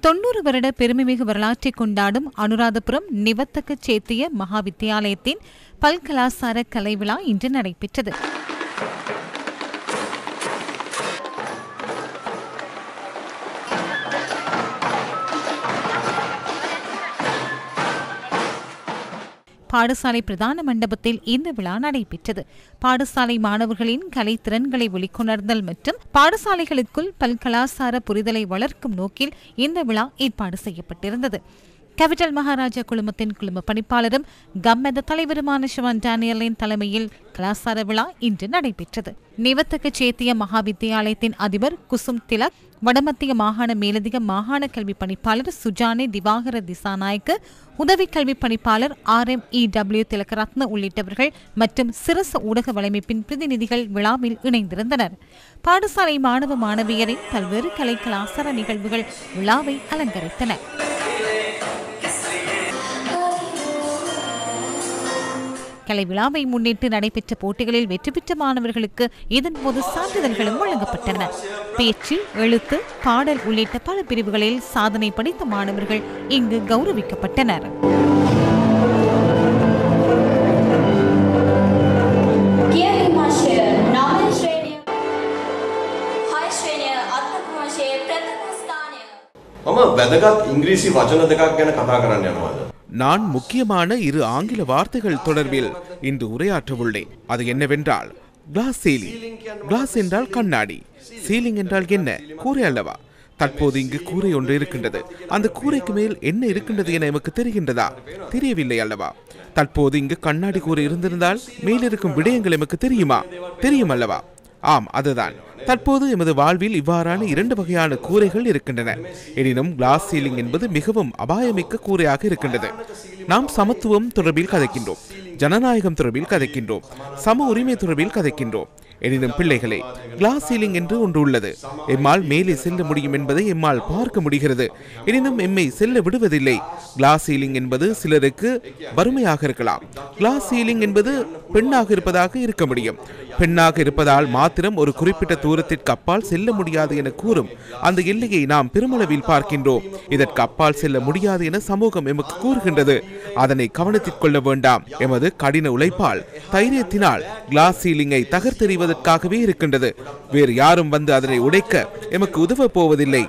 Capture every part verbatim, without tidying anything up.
தொன்னூறு வருட பெருமைமிகு வரலாற்றை கொண்டாடும் அனுராதபுரம் நிவத்தக சேத்திய மகாவித்தியாலயத்தின் பல்கலாசார கலை விழா இன்று நடைபெற்றது. பாடசாலை பிரதான மண்டபத்தில் இந்த விழா நடைபெற்றது. பாடசாலை மாணவர்களின் கலை திறன்களை வெளிக்கொணர்தல் மற்றும் பாடசாலைகளுக்குள் பல்கலாசார புரிதலை வளர்க்கும் நோக்கில் இந்த விழா ஏற்பாடு செய்யப்பட்டிருந்தது. கேபிட்டல் மகாராஜா குழுமத்தின் குழும பணிப்பாளரும் கம்மெத தலைவருமான சிவன் டேனியலின் தலைமையில் கலாசார விழா இன்று நடைபெற்றது. நிவத்தக சேத்திய மகாவித்தியாலயத்தின் அதிபர் குசும் திலக், வடமத்திய மாகாண மேலதிக மாகாண கல்வி பணிப்பாளர் சுஜானே திவாகர திசாநாயக்க, உதவி கல்வி பணிப்பாளர் R M E W Tilakaratne உள்ளிட்டவர்கள் மற்றும் சிரச ஊடக வலையமைப்பின் பிரதிநிதிகள் விழாவில் இணைந்திருந்தனர். பாடசாலை மாணவ மாணவியரின் பல்வேறு கலை கலாசார நிகழ்வுகள் விழாவை அலங்கரித்தன. கலை விழாவை முன்னிட்டு நடைபெற்ற போட்டிகளில் வெற்றி பெற்ற மாணவர்களுக்கு இதன்போது சான்றிதழ்களும் வழங்கப்பட்டன. பேச்சு, எழுத்து, பாடல் உள்ளிட்ட பல பிரிவுகளில் சாதனை படைத்த மாணவர்கள் இங்கு கௌரவிக்கப்பட்டனர். நான் முக்கியமான இரு ஆங்கில வார்த்தைகள் தொடர்பில் இன்று உரையாற்றவுள்ளேன். அது என்னவென்றால் கிளாஸ் சீலிங். கிளாஸ் என்றால் கண்ணாடி, சீலிங் என்றால் என்ன? கூரை அல்லவா? தற்போது இங்கு கூரை ஒன்று இருக்கின்றது. அந்த கூரைக்கு மேல் என்ன இருக்கின்றது என எமக்கு தெரிகின்றதா? தெரியவில்லை அல்லவா? தற்போது இங்கு கண்ணாடி கூரை இருந்திருந்தால் மேலிருக்கும் விடயங்கள் எமக்கு தெரியுமா? தெரியும் அல்லவா? ஆம், அதுதான். தற்போது எமது வாழ்வில் இவ்வாறான இரண்டு வகையான கூரைகள் இருக்கின்றன. எனினும் கிளாஸ் சீலிங் என்பது மிகவும் அபாயமிக்க கூரையாக இருக்கின்றது. நாம் சமத்துவம் தொடர்பில் கதைக்கின்றோம், ஜனநாயகம் தொடர்பில் கதைக்கின்றோம், சம உரிமை தொடர்பில் கதைக்கின்றோம். எனினும் பிள்ளைகளே, கிளாஸ் சீலிங் என்று ஒன்று உள்ளது. எம்மால் மேலே செல்ல முடியும் என்பதை எம்மால் பார்க்க முடிகிறது. எனினும் எம்மை செல்ல விடுவதில்லை. கிளாஸ் சீலிங் என்பது சிலருக்கு வறுமையாக இருக்கலாம். கிளாஸ் சீலிங் என்பது பெண்ணாக இருப்பதாக இருக்க முடியும். பெண்ணாக இருப்பதால் மாத்திரம் ஒரு குறிப்பிட்ட தூரத்திற்கு அப்பால் செல்ல முடியாது என கூறும் அந்த எல்லையை நாம் பெருமளவில் பார்க்கின்றோம். இதற்கு அப்பால் செல்ல முடியாது என சமூகம் எமக்கு கூறுகின்றது. அதனை கவனத்தில் கொள்ள வேண்டாம். எமது கடின உழைப்பால், தைரியத்தினால் கிளாஸ் சீலிங்கை தகர்த்தெறிவதற்காகவே இருக்கின்றது. வேறு யாரும் வந்து அதனை உடைக்க எமக்கு உதவ போவதில்லை.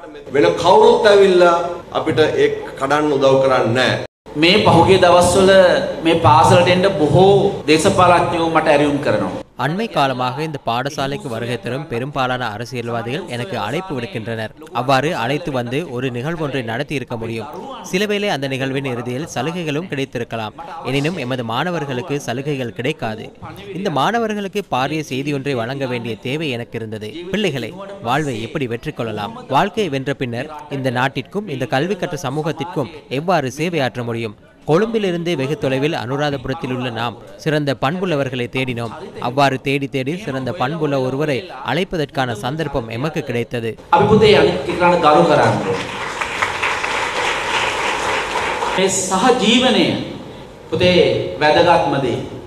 මේ පහුගිය දවස්වල මේ පාසලට එන්න බොහෝ දේශපාලඥයෝ මට ඇරියුම් කරනවා. அண்மை காலமாக இந்த பாடசாலைக்கு வருகை தரும் பெரும்பாலான அரசியல்வாதிகள் எனக்கு அழைப்பு விடுக்கின்றனர். அவ்வாறு அழைத்து வந்து ஒரு நிகழ்வொன்றை நடத்தி இருக்க முடியும். சிலவேளை அந்த நிகழ்வின் இறுதியில் சலுகைகளும் கிடைத்திருக்கலாம். எனினும் எமது மாணவர்களுக்கு சலுகைகள் கிடைக்காது. இந்த மாணவர்களுக்கு பாரிய செய்தி ஒன்றை வழங்க வேண்டிய தேவை எனக்கு இருந்தது. பிள்ளைகளை, வாழ்வை எப்படி வெற்றி கொள்ளலாம்? வாழ்க்கையை வென்ற பின்னர் இந்த நாட்டிற்கும் இந்த கல்வி கற்ற சமூகத்திற்கும் எவ்வாறு சேவையாற்ற முடியும்? கொழும்பிலிருந்து வெகு தொலைவில் அனுராதபுரத்தில் உள்ள நாம் சிறந்த பண்புள்ளவர்களை தேடினோம். அவ்வாறு தேடி தேடி சிறந்த பண்புள்ள ஒருவரை அழைப்பதற்கான சந்தர்ப்பம் எமக்கு கிடைத்தது. සහ ජීවනය පුතේ වැදගත්ම දේ.